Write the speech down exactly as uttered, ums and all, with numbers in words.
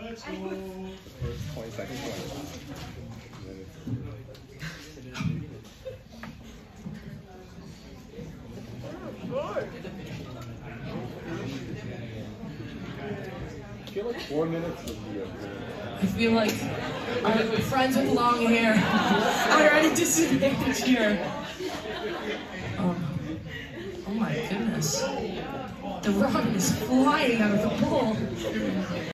First twenty seconds left. I feel like four minutes would be okay. I feel like our friends with long hair are at a disadvantage here. Oh, oh my goodness. The ramen is flying out of the bowl.